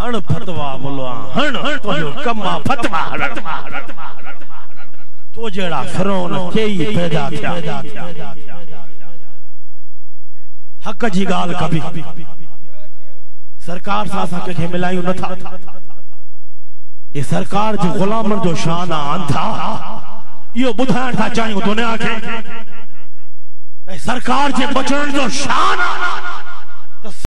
हण फतवा मुल्ला हण तो जो कम्मा फतवा तो जेड़ा फिरौन चई पैदा थिया हक जी गाल कभी सरकार सां के मिलायूं नथा। ये सरकार जो गुलामन जो शान आंधा यो बुधाइण था चाहियूं दुनिया के सरकार जे बचण जो शान